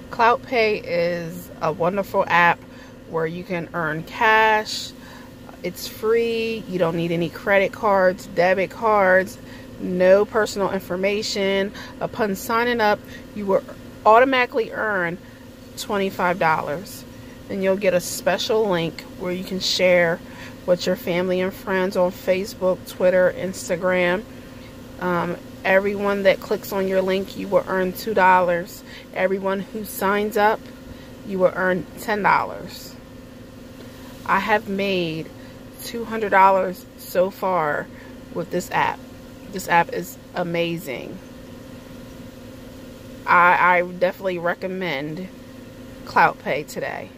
Clout Pay is a wonderful app where you can earn cash. It's free. You don't need any credit cards, debit cards, no personal information. Upon signing up, you will automatically earn $25. And you'll get a special link where you can share with your family and friends on Facebook, Twitter, Instagram. Everyone that clicks on your link, you will earn $2. Everyone who signs up, you will earn $10. I have made $200 so far with this app. This app is amazing. I definitely recommend Clout Pay today.